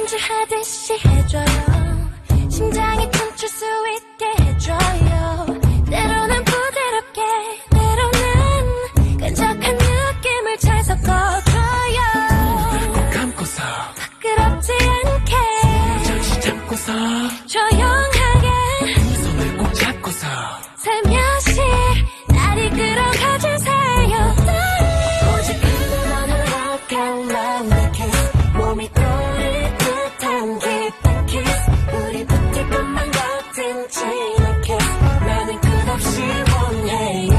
잠잠지하듯이 해줘요. 심장이 춤출 수 있게 해줘요. 때로는 부드럽게 때로는 끈적한 느낌을 잘 섞어줘요. 꼭 감고서 부끄럽지 않게 잠시 잡고서 조용하게 두 손을 꼭 잡고서 살며시 날 이끌어가주세요. 오직 그대만을 rock and love the kiss. 몸이 떨릴 듯한 깊은 kiss. 우리 붙을 것만 같은 진한 kiss. 나는 끝없이 원해요.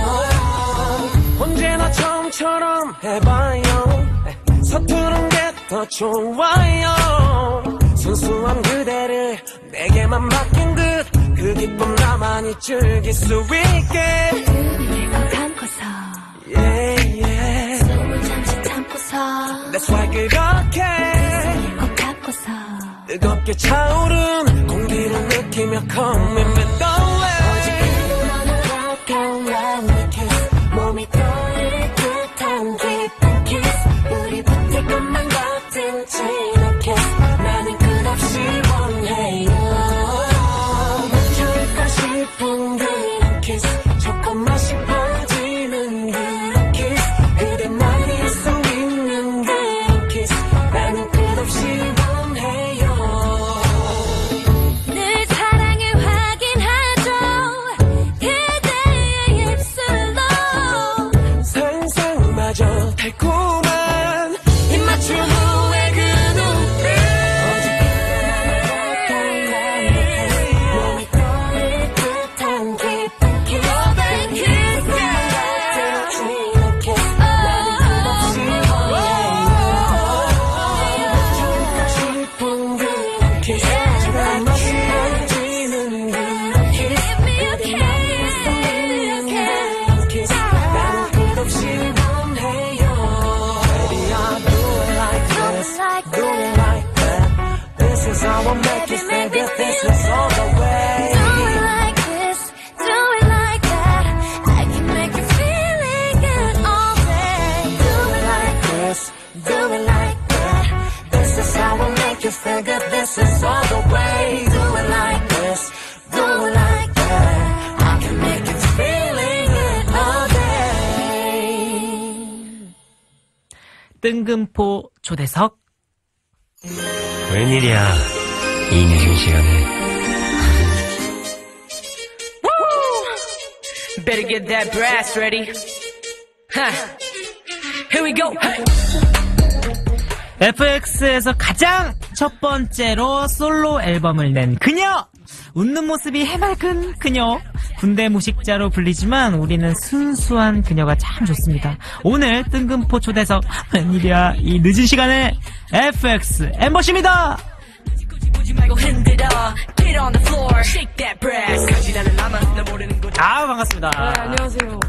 언제나 처음처럼 해봐요. 서투른 게 더 좋아요. 순수한 그대를 내게만 맡긴 듯 그 기쁨 나만이 즐길 수 있게. 눈을 꼭 감고서 Yeah, yeah. 숨을 잠시 참고서 That's why 그렇게 꼭 갖고서 뜨겁게 차오른 공기를 느끼며 come in with the way. 오직 그대만을 rock and love the kiss. 몸이 떨릴 듯한 깊은 kiss. 우리 붙을 것만 같은 진한 kiss. 나는 끝없이 원해요. 멈춰있고 싶은 그런 kiss. 조금씩 퍼지는 그런 kiss. 그대만이 할 수 있는 그런 kiss. 나는 끝없이 원해요. 늘 사랑을 확인하죠. 그대의 입술로 상상마저 달콤한 입 맞춘 후에 그 눈빛. 몸이 떨릴 듯한 깊은 kiss. 그대만의 kiss. 나는 끝없이 원해요. 멈추고 싶은 그런 kiss. 조금씩 퍼지는 그런 kiss. 그대만이 할 수 있는 그런 kiss. 나는 끝없이 원해요. Baby, I do it like this, do it like that. This is how I make you feel good. This is all the way. Do it like this, do it like that. I can make you feeling good all day. Do it like this, do it like that. This is how I make you feel good. This is all the way. Do it like this, do it like that. I can make you feeling good all day. 뜬금포 초대석. 웬일이야, 이 늦은 시간에. Better get that brass ready. Huh. Here we go. Hey. FX에서 가장 첫 번째로 솔로 앨범을 낸 그녀! 웃는 모습이 해맑은 그녀. 군대 무식자로 불리지만 우리는 순수한 그녀가 참 좋습니다. 오늘 뜬금포 초대석, 웬일이야 이 늦은 시간에 FX 엠버시입니다. 아, 반갑습니다. 안녕하세요.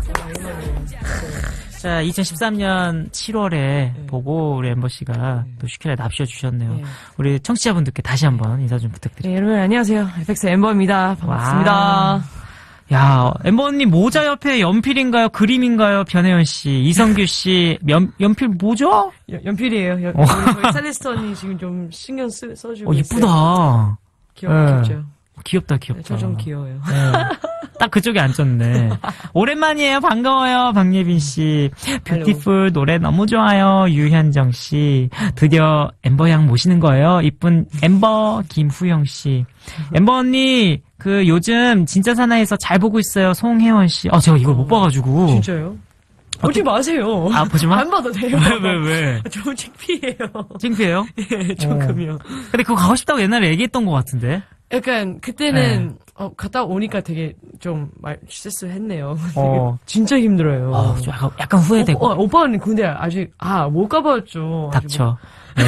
자, 2013년 7월에 보고 우리 엠버씨가 또 슈케라에 납치해 주셨네요. 네. 우리 청취자분들께 다시 한번 인사 좀 부탁드립니다. 네, 여러분 안녕하세요. FX 엠버입니다. 반갑습니다. 와. 야, 엠버 언니 모자 옆에 연필인가요? 그림인가요? 변혜연 씨, 이성규 씨, 연필 뭐죠? 연필이에요. 저희 스타일리스트 언니 지금 좀 신경 써주고 이쁘다. 있어요. 귀엽죠? 귀엽다. 네, 저 좀 귀여워요. 네. 딱 그쪽에 앉았네. 오랜만이에요. 반가워요. 박예빈 씨. 뷰티풀 노래 너무 좋아요. 유현정 씨. 드디어 엠버 양 모시는 거예요. 이쁜 엠버 김후영 씨. 엠버 언니 그 요즘 진짜 사나이에서 잘 보고 있어요. 송혜원 씨. 제가 이걸 못 봐가지고. 진짜요? 보지 마세요. 아, 보지 마? 안 봐도 돼요. 왜? 좀 창피해요. 창피해요? 예, 조금이요. 근데 그거 가고 싶다고 옛날에 얘기했던 것 같은데. 약간 그때는 갔다 오니까 되게 좀 실수했네요. 진짜 좀 힘들어요. 약간 후회되고. 오빠는 근데 아직 못 가봤죠. 닥쳐. 네.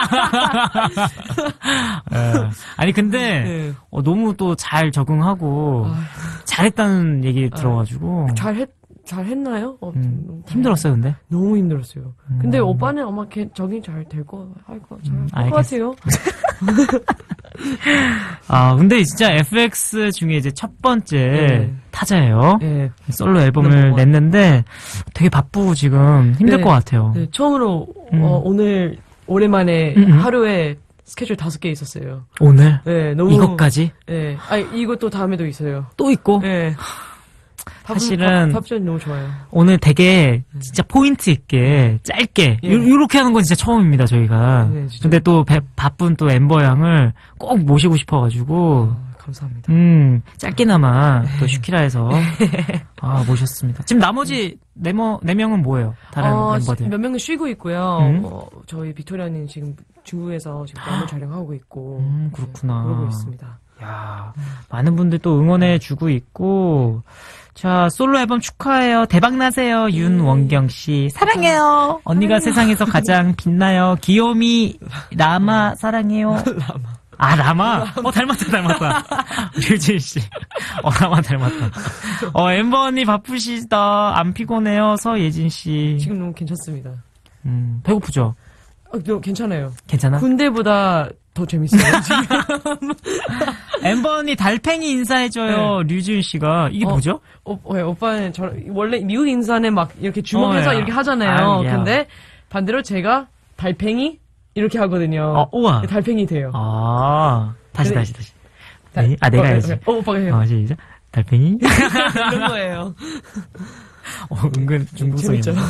아니 근데 네. 너무 또 잘 적응하고 잘했다는 얘기 들어가지고 잘했나요? 힘들었어요 근데. 너무 힘들었어요. 근데 오빠는 아마 적응 잘 될 거 할 것 같아요. 근데 진짜 FX 중에 이제 첫 번째 타자예요. 네. 솔로 앨범을 냈는데 되게 바쁘고 지금 힘들 것 같아요. 네, 처음으로 오늘 오랜만에 하루에 스케줄 5개 있었어요. 오늘? 네, 너무. 이것까지? 네. 아니, 이것도 다음에도 있어요. 또 있고? 네. 사실은 팝션이 너무 좋아요. 오늘 되게 진짜 포인트 있게 짧게 예. 요렇게 하는 건 진짜 처음입니다 저희가. 네, 진짜. 근데 또 바쁜 또 엠버 양을 꼭 모시고 싶어가지고 감사합니다. 짧게나마 또 슈키라에서 모셨습니다. 지금 나머지 네 명은 뭐예요? 다른 멤버들? 몇 명은 쉬고 있고요. 저희 빅토리아는 지금 중국에서 지금 너무 촬영하고 있고. 그렇구나. 그러고 있습니다. 야, 많은 분들 또 응원해주고 있고. 자, 솔로 앨범 축하해요. 대박나세요. 윤원경 씨. 사랑해요. 언니가 세상에서 가장 빛나요. 귀요미, 라마, 사랑해요. 라마? 닮았다. 류진 씨. 라마 닮았다. 엠버 언니 바쁘시다. 안 피곤해요. 서예진 씨. 지금 너무 괜찮습니다. 배고프죠? 괜찮아요. 괜찮아? 군대보다 더 재밌어요. 지금. 엠버 언니 달팽이 인사해줘요. 네. 류지윤 씨가. 이게 뭐죠? 오빠는 원래 미국 인사는 막 이렇게 주먹해서 이렇게 하잖아요. 근데 반대로 제가 달팽이 이렇게 하거든요. 우와. 달팽이 돼요. 다시. 네? 내가 해야지. 오빠가 해요. 시작. 달팽이? 이런 거예요. 은근 중국성이네. 재밌죠?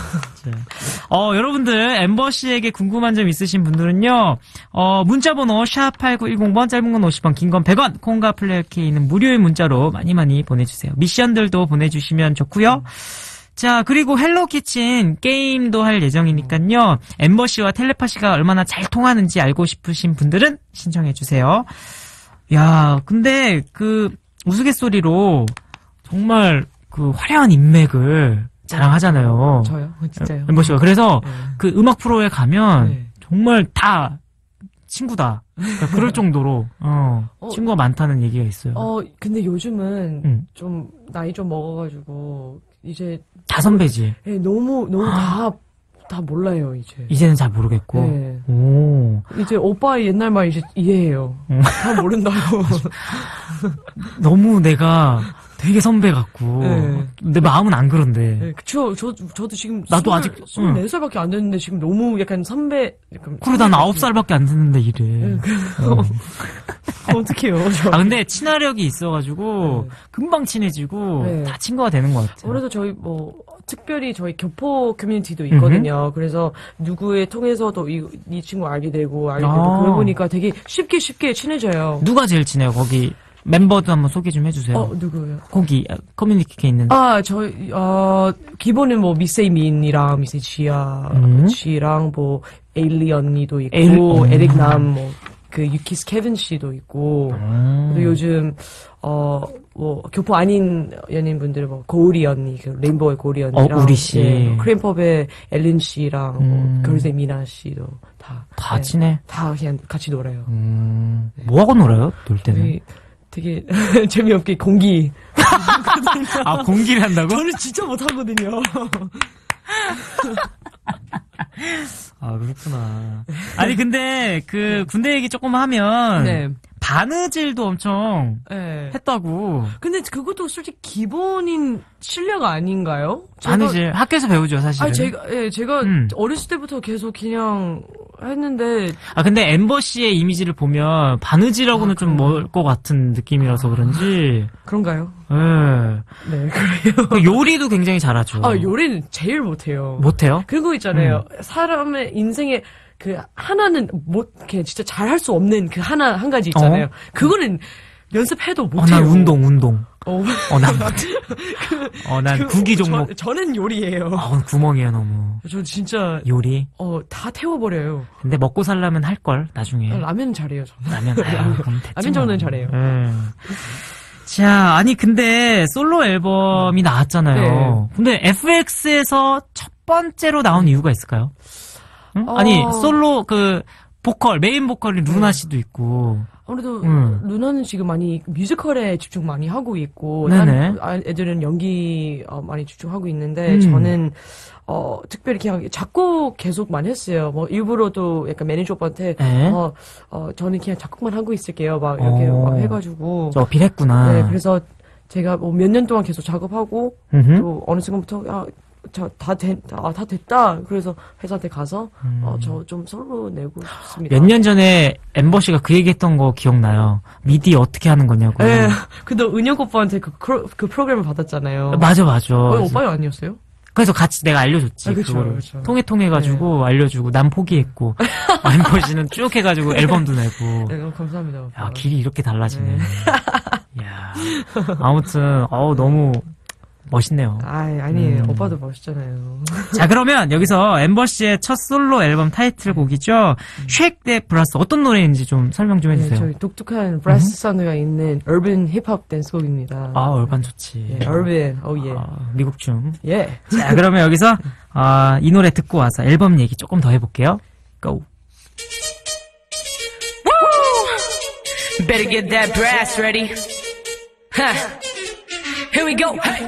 여러분들, 엠버 씨에게 궁금한 점 있으신 분들은요, 문자번호 샵8910번, 짧은 건 50원, 긴 건 100원, 콩과 플레이어케이는 무료의 문자로 많이 보내주세요. 미션들도 보내주시면 좋고요. 자, 그리고 헬로키친 게임도 할 예정이니까요, 엠버 씨와 텔레파시가 얼마나 잘 통하는지 알고 싶으신 분들은 신청해주세요. 야, 근데 우스갯소리로, 정말, 화려한 인맥을 자랑하잖아요. 저요? 진짜요? 엠버 씨가. 그래서 네. 음악 프로에 가면 네. 정말 다 친구다. 그러니까 그럴 정도로 친구가 많다는 얘기가 있어요. 근데 요즘은 좀 나이 좀 먹어가지고 이제 다 선배지. 네, 너무 다 몰라요 이제. 이제는 잘 모르겠고. 네. 오. 이제 오빠의 옛날 말 이제 이해해요. 다 모른다고. 너무 내가 되게 선배 같고. 네. 내 마음은 안 그런데. 네, 저도 지금 나도 아직 24살밖에 안 됐는데 지금 너무 약간 선배. 그래 난 9살밖에 안 됐는데 이래. 어떡해요. 근데 친화력이 있어가지고 금방 친해지고 네. 다 친구가 되는 것 같아요. 그래서 저희 특별히 저희 교포 커뮤니티도 있거든요. 그래서 누구에 통해서도 이 친구 알게 되고 그러고 보니까 되게 쉽게 친해져요. 누가 제일 친해요? 거기 멤버도 한번 소개 좀 해주세요. 누구요? 거기 커뮤니티에 있는. 기본은 미세민이랑 미세지아 씨랑 에일리 언니도 있고 에릭남 유키스 케빈 씨도 있고 그리고 요즘 교포 아닌 연인분들 고우리 언니 레인보우의 고우리 언니랑 우리 씨 크림펍의 엘린 씨랑 걸스의 미나 씨도 다 친해. 다 그냥 같이 놀아요. 뭐 하고 놀아요? 놀 때는? 되게 재미없게 공기. 공기를 한다고? 저는 진짜 못하거든요. 그렇구나. 아니 근데 군대 얘기 조금 하면 네. 바느질도 엄청 했다고. 근데 그것도 솔직히 기본인 실력 아닌가요? 바느질 학교에서 배우죠 사실은. 제가 어렸을 때부터 계속 그냥 했는데. 근데 엠버 씨의 이미지를 보면 바느질하고는 좀 멀 것 같은 느낌이라서 그런지. 그런가요? 네, 그래요. 요리도 굉장히 잘하죠. 요리는 제일 못해요. 못해요? 그거 있잖아요. 사람의 인생에 하나는 그냥 진짜 잘할 수 없는 한 가지 있잖아요. 그거는 연습해도 못해요. 난 운동. 난 못해. 난 구기 종목. 저는 요리예요. 구멍이에요, 너무. 저 진짜. 요리? 다 태워버려요. 근데 먹고 살려면 할 걸, 나중에. 라면 잘해요, 저는. 라면 정도는 잘해요. 자, 근데 솔로 앨범이 나왔잖아요. 네. 근데 FX에서 첫 번째로 나온 이유가 있을까요? 응? 솔로 메인 보컬이 루나 씨도 있고. 아무래도 루나는 지금 많이 뮤지컬에 집중 많이 하고 있고 애들은 연기 많이 집중하고 있는데 저는 특별히 그냥 작곡 계속 많이 했어요. 일부러도 약간 매니저 오빠한테 저는 그냥 작곡만 하고 있을게요. 이렇게 해가지고 어필했구나. 네, 그래서 제가 몇 년 동안 계속 작업하고 또 어느 순간부터 다 됐다. 그래서 회사한테 가서, 저 좀 솔로 내고 싶습니다. 몇 년 전에 엠버 씨가 그 얘기했던 거 기억나요. 미디 어떻게 하는 거냐고. 예. 근데 은혁 오빠한테 그 프로그램을 받았잖아요. 맞아. 오빠가 아니었어요? 그래서 같이 내가 알려줬지. 그쵸, 그거를. 그쵸. 통해가지고 알려주고, 난 포기했고. 엠버 씨는 쭉 해가지고 앨범도 내고. 네, 감사합니다. 오빠. 야, 길이 이렇게 달라지네. 야 아무튼, 너무 멋있네요. 아니에요. 오빠도 멋있잖아요. 자, 그러면 여기서 엠버 씨의 첫 솔로 앨범 타이틀곡이죠. Shake That Brass. 어떤 노래인지 좀 설명 좀 해주세요. 저희 독특한 브라스 사운드가 있는 얼빈 힙합 댄스곡입니다. 얼반 좋지. 얼빈, 예. 미국 춤. 예. 자, 그러면 여기서, 이 노래 듣고 와서 앨범 얘기 조금 더 해볼게요. Go. Better get that brass ready. Huh. Here we go. Hey.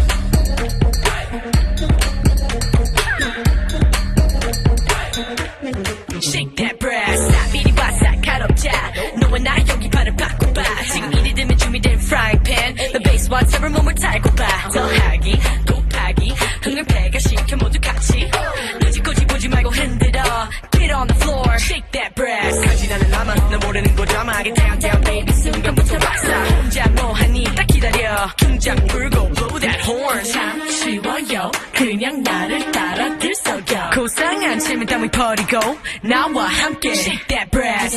Shake that brass. 미리 바삭하럽자. 너와 나 여기 발을 바꿔봐. 지금 이리 되면 준비된 frying pan. The bass whatever 몸을 달고 봐. 더하기 곱하기 흥을 배가시켜 모두 같이. 눈치꼬지 보지 말고 흔들어. Get on the floor. Shake that brass. 가지 나는 남아 너 모르는 거 드라마하게 down down baby 순간부터 박사. 혼자 뭐하니 딱 기다려. 긴장 풀고 blow that horn. 참 쉬워요. 그냥 나를 따라 들썩여. 고상한 침을 땀을 버리고 나와 함께 shake that brass.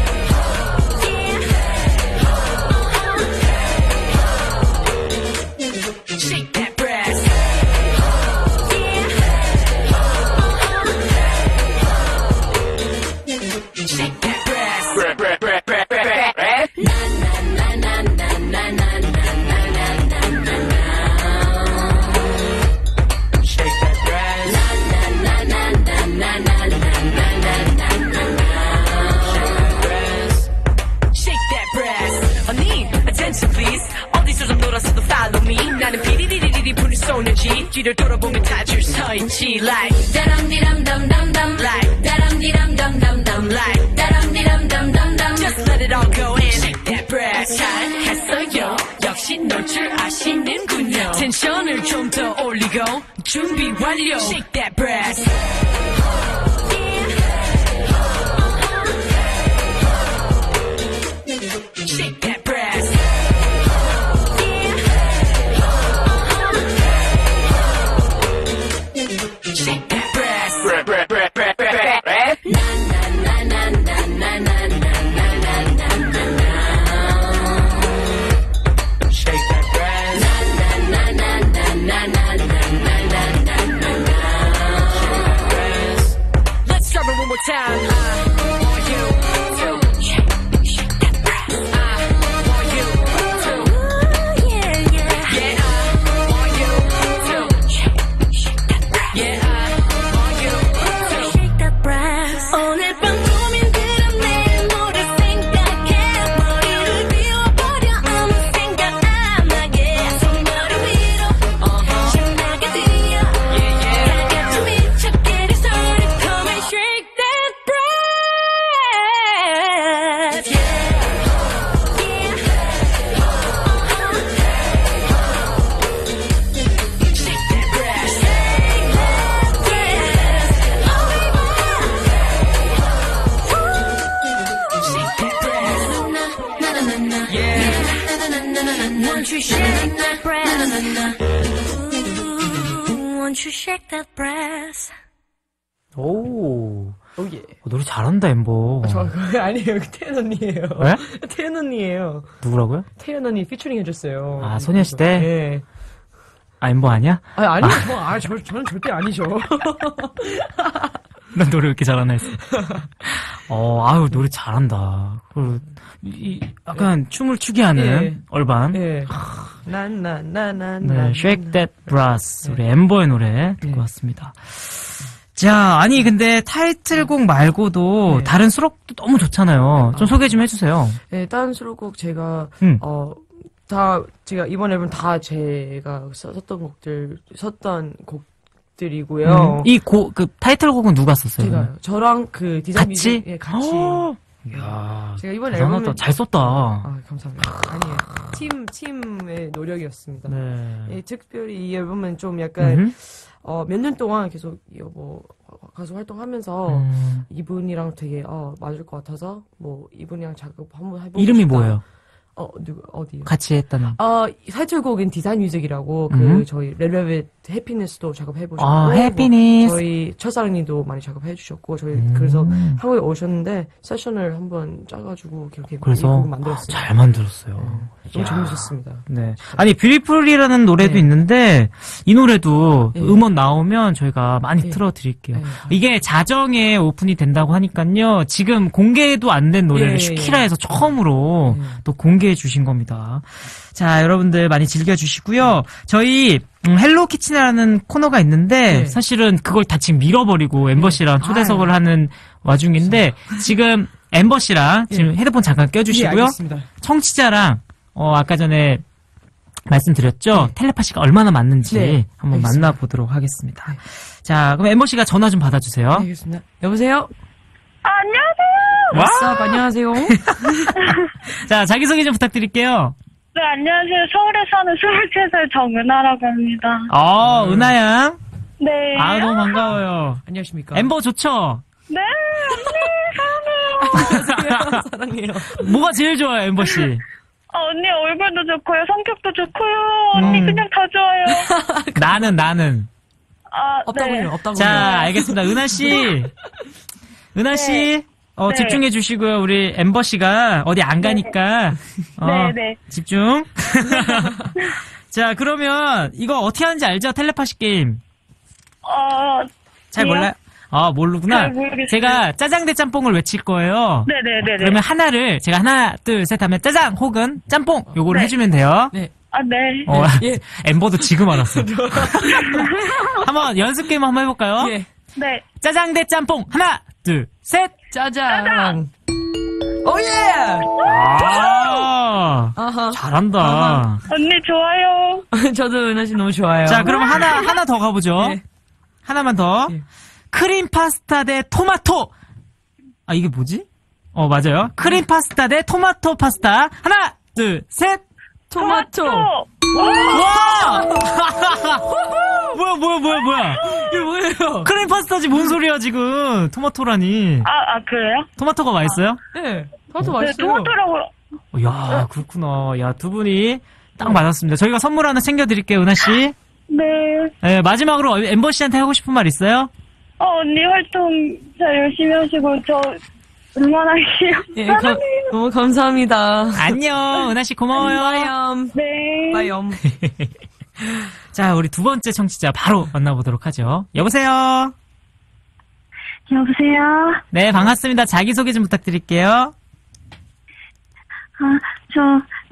Shake that brass. Shake that brass. 나는 비리리리리 불을 쏘는지 뒤를 돌아보면 다 줄 서 있지 like 다람디람담담담 like 다람디람담담담 like 다람디람담담담 Just let it all go in shake that brass 잘 했어요 역시 놀 줄 아시는군요 텐션을 좀 더 올리고 준비 완료 shake that brass shake that brass Shake that brass. Shake that brass. Let's start it one more time. For you to shake that brass. For you to yeah. For you to shake that brass. Yeah. 오늘 밤 고민들은 내일 모레 생각해 머리를 비워버려 아무 생각 안 나게 손머리 위로 신나게 뛰어 다 같이 미쳐 get it started come and shake that brass Shake that brass. Won't you shake that brass? Won't you shake that brass? 오. 예. 노래 잘한다, 엠버. 그거 아니에요. 태연 언니예요. 왜? 태연 언니예요. 누구라고요? 태연 언니 피처링 해줬어요. 소녀시대? 예. 엠버 아니야? 아니요. 저는 절대 아니죠. 난 노래 왜 이렇게 잘하나 했어. 노래 잘한다. 약간 춤을 추게 하는 얼반. 예. 네, Shake That Brass. 우리 엠버의 노래 듣고 왔습니다. 자, 아니, 근데 타이틀곡 말고도 다른 수록도 너무 좋잖아요. 좀 소개 좀 해주세요. 네, 다른 수록곡 제가, 제가 이번 앨범 다 제가 썼던 곡들이고요. 그 타이틀곡은 누가 썼어요? 제가요. 저랑 그 디자인 같이? 예, 같이. 이야. 제가 이번 앨범에 잘 썼다. 감사합니다. 아니에요. 팀의 노력이었습니다. 네. 예, 특별히 이 앨범은 좀 약간, 몇 년 동안 계속 뭐 가수 활동하면서 이분이랑 되게 맞을 것 같아서 뭐 이분이랑 작업 한번 해보고 이름이 싶다. 뭐예요? 어디요? 같이 했다는. 타이틀곡인 디자인 뮤직이라고 저희 레드벨벳 해피니스도 작업해보셨고 해피니스. 뭐 저희 첫사랑님도 많이 작업해주셨고 저희 그래서 한국에 오셨는데 세션을 한번 짜가지고 이렇게 그래서 곡을 만들었어요. 잘 만들었어요. 너무 재밌었습니다. 네. 아니 뷰티풀이라는 노래도 있는데 이 노래도 음원 나오면 저희가 많이 틀어드릴게요. 이게 자정에 오픈이 된다고 하니까요. 지금 공개도 안 된 노래를 슈키라에서 처음으로 또 공개해 주신 겁니다. 자, 여러분들 많이 즐겨주시고요. 저희 헬로 키친이라는 코너가 있는데 사실은 그걸 다 지금 밀어버리고 엠버 씨랑 초대석을 하는 와중인데 지금 엠버 씨랑 지금 헤드폰 잠깐 껴주시고요. 청취자랑 아까 전에 말씀드렸죠. 텔레파시가 얼마나 맞는지 한번 만나보도록 하겠습니다. 자, 그럼 엠버 씨가 전화 좀 받아주세요. 알겠습니다. 여보세요? 안녕하세요. 안녕하세요. 자, 자기소개 좀 부탁드릴게요. 네, 안녕하세요. 서울에 사는 23살 정은아라고 합니다. 은하양. 네. 너무 반가워요. 안녕하십니까? 엠버 좋죠? 네, 언니, 사랑해요. 사랑해요. 뭐가 제일 좋아요, 엠버 씨? 언니 얼굴도 좋고요, 성격도 좋고요. 언니 그냥 다 좋아요. 나는. 없다고요. 자, 알겠습니다. 은하 씨. 집중해 주시고요. 우리 엠버 씨가 어디 안 가니까. 네. 집중. 자, 그러면 이거 어떻게 하는지 알죠? 텔레파시 게임. 잘 몰라요? 모르구나. 잘 모르겠어요. 제가 짜장 대 짬뽕을 외칠 거예요. 네네네. 그러면 하나를 제가 하나, 둘, 셋 하면 짜장 혹은 짬뽕 요거를 해주면 돼요. 네. 네. 엠버도 지금 알았어. 한번 연습 게임 한번 해볼까요? 네. 짜장 대 짬뽕 하나, 둘, 셋. 짜장. 잘한다. 언니 좋아요. 저도 은하 씨 너무 좋아요. 자, 그럼 하나 더 가보죠. 하나만 더. 크림 파스타 대 토마토. 이게 뭐지? 맞아요. 크림 파스타 대 토마토 파스타. 하나, 둘, 셋. 토마토. 와! 뭐야? 이게 뭐예요? 크림 파스타지 뭔 소리야 지금? 토마토라니. 그래요? 토마토가 맛있어요? 네. 토마토 네, 맛있어요. 토마토라고. 야, 그렇구나. 야, 두 분이 딱 맞았습니다. 저희가 선물 하나 챙겨드릴게요, 은하 씨. 네. 마지막으로 엠버 씨한테 하고 싶은 말 있어요? 언니 활동 잘 열심히 하시고 저 응원할게요. 사랑해요. 너무 감사합니다. 안녕, 은하 씨 고마워요. 빠이엄. 네. 빠이엄. 자, 우리 두 번째 청취자 바로 만나보도록 하죠. 여보세요? 여보세요? 네, 반갑습니다. 자기소개 좀 부탁드릴게요. 저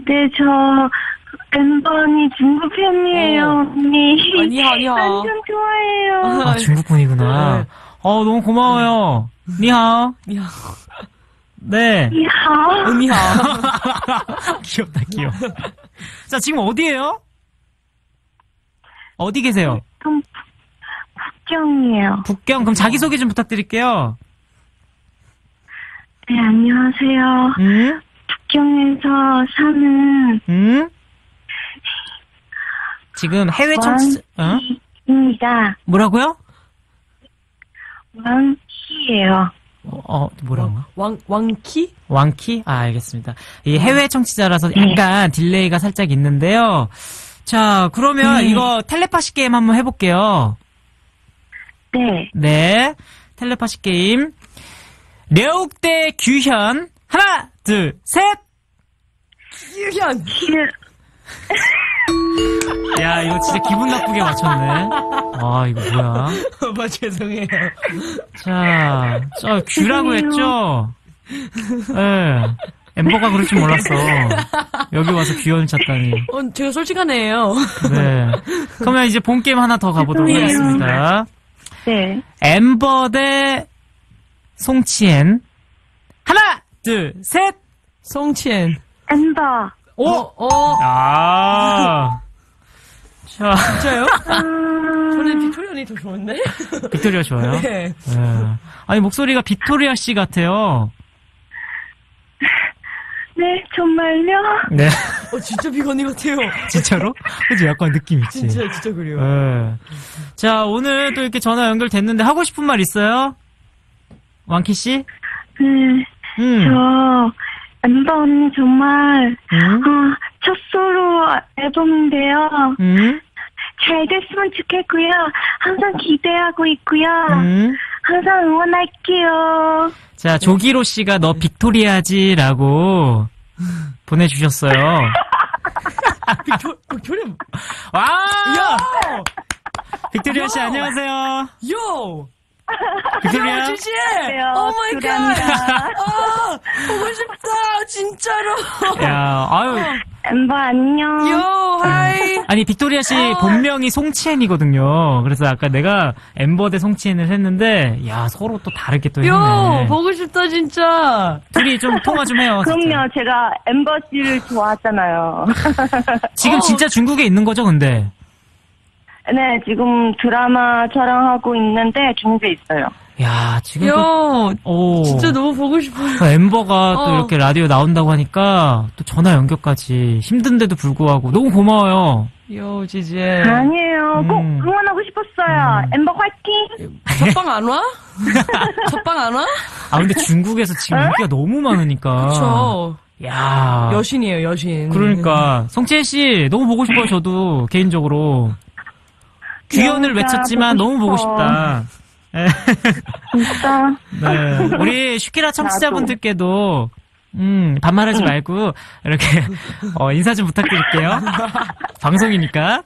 엠버니 중국 팬이에요, 언니. 아니야. 완전 좋아해요. 중국 분이구나. 너무 고마워요. 니하오. 네. 이하. 은이야. 귀엽다, 귀여워. 자, 지금 어디에요? 어디 계세요? 북경이에요. 북경. 그럼 자기소개 좀 부탁드릴게요. 네, 안녕하세요. 응? 북경에서 사는 지금 해외 청취자, 입니다. 뭐라고요? 왕희예요. 뭐라고? 왕키? 왕키? 알겠습니다. 이 해외 청취자라서 약간 딜레이가 살짝 있는데요. 자, 그러면 이거 텔레파시 게임 한번 해볼게요. 네. 네. 텔레파시 게임. 려욱 대 규현. 하나, 둘, 셋! 유현. 야, 이거 진짜 기분 나쁘게 맞췄네. 이거 뭐야. 죄송해요. 자, 규라고 했죠? 네. 엠버가 그럴 줄 몰랐어. 여기 와서 규현을 찾다니. 제가 솔직하네요. 네. 그러면 이제 본 게임 하나 더 가보도록 하겠습니다. 네. 엠버 대 송치엔. 하나, 둘, 셋! 송치엔. 엠버. 자. 진짜요? 저는 빅토리아 언니 더 좋은데? 빅토리아 좋아요? 네. 아니, 목소리가 빅토리아 씨 같아요. 네, 정말요? 네. 진짜 비건이 같아요. 진짜로? 그치? 약간 느낌 있지. 진짜 그래요. 네. 자, 오늘 또 이렇게 전화 연결됐는데 하고 싶은 말 있어요? 왕키 씨? 저 엠버 언니 정말 첫 솔로 앨범인데요. 잘 됐으면 좋겠고요. 항상 기대하고 있고요. 항상 응원할게요. 자, 조기로 씨가 너 빅토리아지라고 보내주셨어요. 빅토리아. 와! 야! 빅토리아 씨, 안녕하세요. 요! 빅토리아? 지지! 오 마이 갓! 보고 싶다, 진짜로. 야, 아유. 엠버 안녕. 요, 하이. 아니, 빅토리아 씨 본명이 송치엔이거든요. 그래서 아까 내가 엠버 대 송치엔을 했는데, 야, 서로 또 다르게 또 요, 했네. 보고 싶다, 진짜. 둘이 좀 통화 좀 해요. 진짜. 그럼요. 제가 엠버 씨를 좋아하잖아요. 지금 진짜 중국에 있는 거죠, 근데? 네, 지금 드라마 촬영하고 있는데 중국에 있어요. 야, 지금 요, 또, 진짜 너무 보고 싶어요. 엠버가 또 이렇게 라디오 나온다고 하니까 또 전화 연결까지 힘든데도 불구하고 너무 고마워요. 요, 지지. 아니에요. 꼭 응원하고 싶었어요. 엠버 화이팅! 첫방 안 와? 첫방 안 와? 아, 근데 중국에서 지금 인기가 너무 많으니까. 그쵸. 야. 여신이에요, 여신. 그러니까. 성채 씨, 너무 보고 싶어요, 저도, 개인적으로. 규현을 진짜 외쳤지만 보고 너무 보고 싶어. 싶다. 진짜. 네. 우리 슈키라 청취자분들께도, 반말하지 말고, 이렇게, 인사 좀 부탁드릴게요. 방송이니까.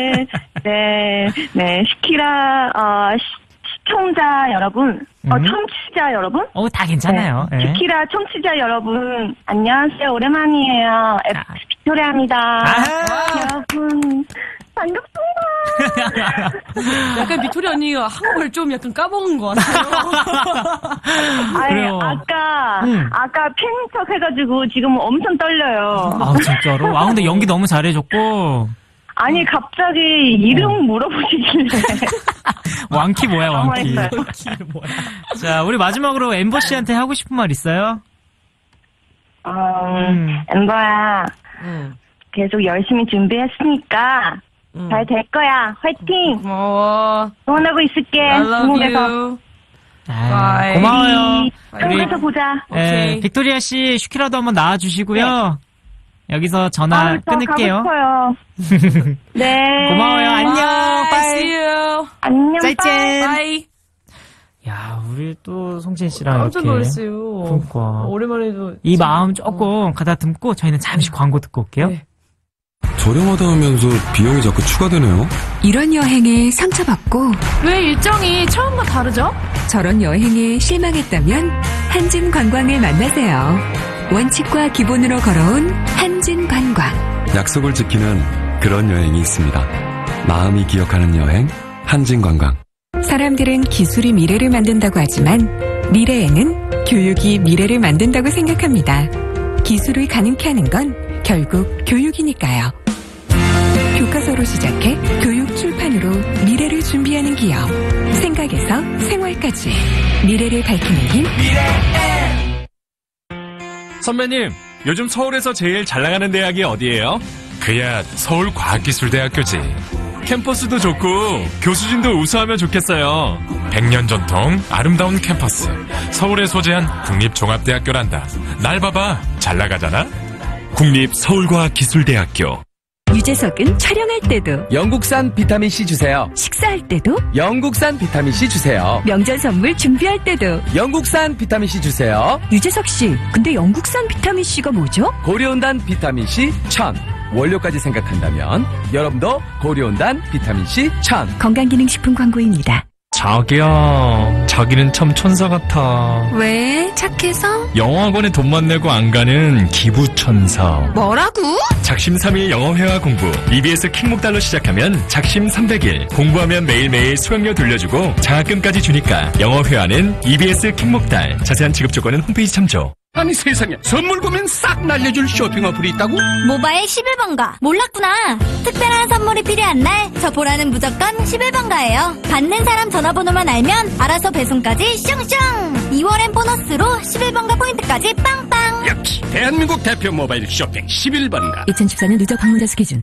네. 시키라, 시청자 여러분, 청취자 여러분? 다 괜찮아요. 네. 네. 시키라 청취자 여러분, 안녕하세요. 오랜만이에요. 빅토리아입니다. 여러분, 반갑습니다. 약간 빅토리 언니가 한국을 좀 약간 까먹은 것 같아요. 아니, 그래요. 아까 팬인 척 해가지고 지금 엄청 떨려요. 아, 진짜로? 아, 근데 연기 너무 잘해줬고. 아니, 갑자기 이름 물어보시길래. 왕키 뭐야, 왕키. 당황했어요. 자, 우리 마지막으로 엠버 씨한테 하고 싶은 말 있어요? 엠버야, 계속 열심히 준비했으니까 잘 될 거야. 화이팅! 고마워. 응원하고 있을게. I love 중국에서. you. 아, 바이. 고마워요. 중국에서 보자. 오케이. 빅토리아 씨 슈키라도 한번 나와주시고요. 여기서 전화 저 끊을게요. 가고 싶어요. 네. 고마워요. 안녕. Bye. 빠이. See you. 안녕. 짜이짠. Bye. 야, 우리 또 송진 씨랑 깜짝 이렇게. 놀랐어요. 그러니까. 오랜만에도. 이 마음 조금 가다듬고 저희는 잠시 광고 듣고 올게요. 네. 저렴하다 하면서 비용이 자꾸 추가되네요. 이런 여행에 상처받고 왜 일정이 처음과 다르죠? 저런 여행에 실망했다면 한진관광을 만나세요. 원칙과 기본으로 걸어온 한진관광. 약속을 지키는 그런 여행이 있습니다. 마음이 기억하는 여행, 한진관광. 사람들은 기술이 미래를 만든다고 하지만 미래에는 교육이 미래를 만든다고 생각합니다. 기술을 가능케 하는 건 결국 교육이니까요. 교과서로 시작해 교육 출판으로 미래를 준비하는 기업. 생각에서 생활까지 미래를 밝히는 힘. 선배님, 요즘 서울에서 제일 잘 나가는 대학이 어디예요? 그야 서울과학기술대학교지. 캠퍼스도 좋고 교수진도 우수하면 좋겠어요. 100년 전통 아름다운 캠퍼스. 서울에 소재한 국립종합대학교란다. 날 봐봐, 잘 나가잖아. 국립서울과학기술대학교. 유재석은 촬영할 때도 영국산 비타민C 주세요. 식사할 때도 영국산 비타민C 주세요. 명절 선물 준비할 때도 영국산 비타민C 주세요. 유재석 씨, 근데 영국산 비타민C가 뭐죠? 고려온단 비타민C 1000. 원료까지 생각한다면 여러분도 고려온단 비타민C 1000. 건강기능식품 광고입니다. 자기는 참 천사 같아. 왜? 착해서? 영어학원에 돈만 내고 안 가는 기부천사. 뭐라고? 작심 3일 영어회화 공부. EBS 킥목달로 시작하면 작심 300일. 공부하면 매일매일 수강료 돌려주고 장학금까지 주니까 영어회화는 EBS 킥목달. 자세한 지급 조건은 홈페이지 참조. 아니 세상에 선물 고민 싹 날려줄 쇼핑 어플이 있다고? 모바일 11번가 몰랐구나. 특별한 선물이 필요한 날 저 보라는 무조건 11번가예요. 받는 사람 전화번호만 알면 알아서 배송까지 슝슝. 2월엔 보너스로 11번가 포인트까지 빵빵. 역시 대한민국 대표 모바일 쇼핑 11번가. 2014년 누적 방문자 기준.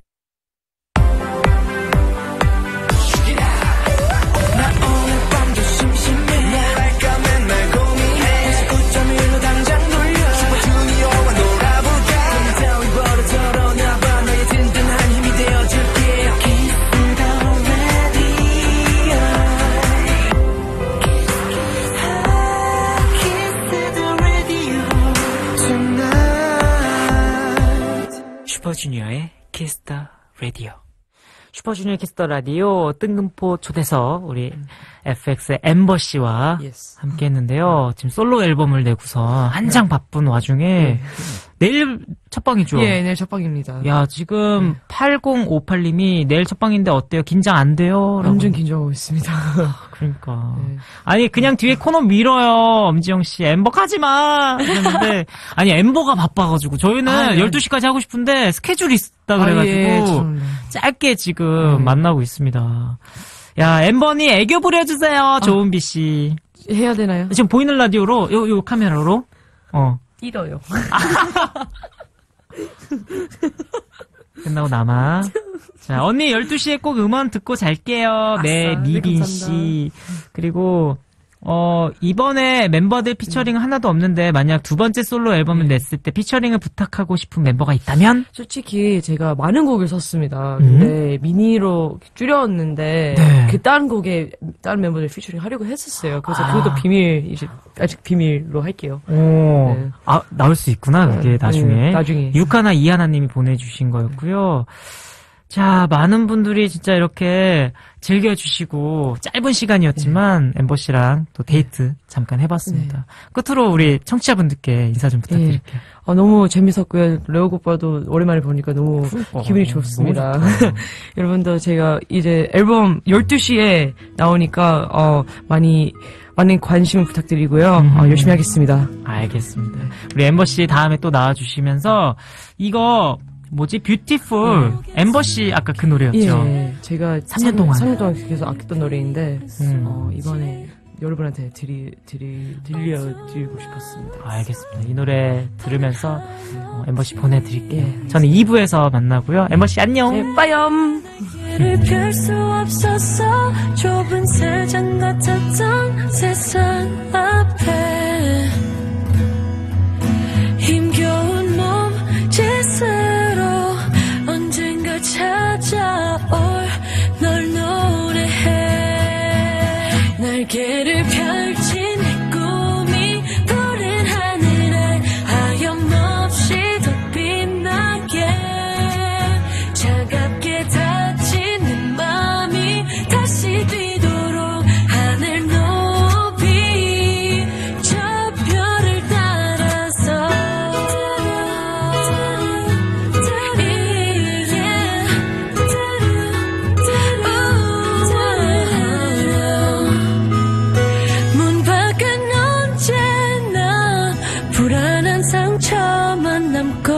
슈퍼주니어의 키스터 라디오. 슈퍼주니어 키스터 라디오 뜬금포 초대석 우리 FX의 엠버 씨와 함께 했는데요. 지금 솔로 앨범을 내고서 한창 바쁜 와중에 내일 첫 방이죠? 예, 내일 첫 방입니다. 야, 지금 8058님이 내일 첫 방인데 어때요? 긴장 안 돼요? 완전 긴장하고 있습니다. 그러니까. 아니, 그냥 뒤에 코너 밀어요. 엄지영 씨. 엠버 가지 마! 그랬는데, 아니, 엠버가 바빠가지고. 저희는 12시까지 하고 싶은데 스케줄이 있다 그래가지고. 짧게 지금 만나고 있습니다. 야, 엠버니 애교 부려주세요. 조은비 씨. 해야 되나요? 지금 보이는 라디오로, 요 카메라로. 띠러요. 끝나고 남아. 자, 언니 12시에 꼭 음원 듣고 잘게요. 네, 미빈 씨. 그리고, 이번에 멤버들 피처링 하나도 없는데, 만약 두 번째 솔로 앨범을 냈을 때 피처링을 부탁하고 싶은 멤버가 있다면? 솔직히 제가 많은 곡을 썼습니다. 근데 미니로 줄였는데, 그 다른 곡에 다른 멤버들 피처링 하려고 했었어요. 그래서 그것도 아직 비밀로 할게요. 네. 아, 나올 수 있구나, 그게 나중에. 나중에. 유카나 이하나님이 보내주신 거였고요. 자, 많은 분들이 진짜 이렇게 즐겨주시고, 짧은 시간이었지만, 엠버 씨랑 또 데이트 잠깐 해봤습니다. 끝으로 우리 청취자분들께 인사 좀 부탁드릴게요. 너무 재밌었고요. 레오 오빠도 오랜만에 보니까 너무 기분이 좋습니다. 여러분도 제가 이제 앨범 12시에 나오니까, 많이 관심 부탁드리고요. 열심히 하겠습니다. 알겠습니다. 우리 엠버 씨 다음에 또 나와주시면서, 이거, 뷰티풀 엠버 씨 아까 그 노래였죠. 예, 제가 3년 동안 계속 아꼈던 노래인데 이번에 여러분한테 들려드리고 싶었습니다. 알겠습니다. 이 노래 들으면서 엠버 씨 보내드릴게요. 저는 2부에서 만나고요. 엠버 씨 안녕. 네, 빠염. 별 수 없었어 좁은 세상 같았던 세상 앞에 힘겨운 몸짓으로 언젠가 찾아올 널 노래해 날개를 펼친 꿈이 푸른 하늘에 하염없이 더 빛나게 차갑게 닫힌 내 맘이 다시 뛰도록 하늘 높이 저 별을 따라서 문 밖은 언제나 불안한 상처만 남고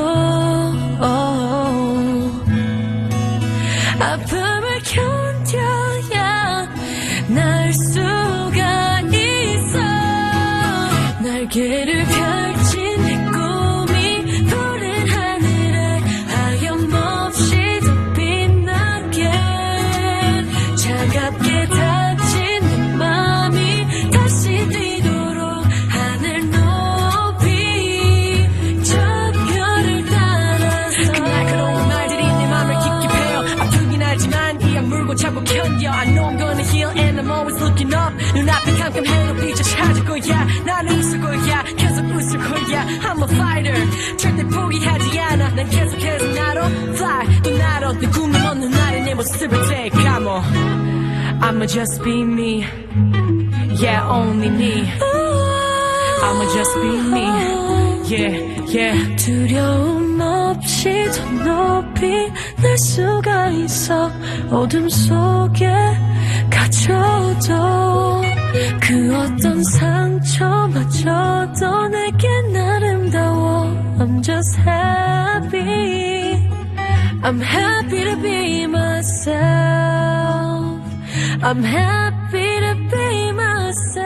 아픔을 견뎌야 날 수가 있어 날개를 펼친 내 꿈이 푸른 하늘에 하염없이 더 빛나게 차갑게 닫힌 내 맘이 다시 뛰도록 하늘 높이 저 별을 따라서 그날 그런 말들이 내 맘을 깊게 베어 아프긴 하지만 이 악물고 참고 견뎌 I know I'm gonna heal and I'm always looking up 눈앞에 깜깜한 빛을 찾을 거야 난 웃을 거야 계속 웃을 거야 I'm a fighter 절대 포기하지 않아 난 계속해서 나로 fly 또 나로 내 꿈을 얻는 날의 내 모습을 take I'm I'ma just be me yeah only me I'ma just be me yeah 두려움 없이 더 높이 날 수가 있어 어둠 속에 갇혀도 그 어떤 상처마저도 내게 나름대로 I'm just happy. I'm happy to be myself. I'm happy to be myself.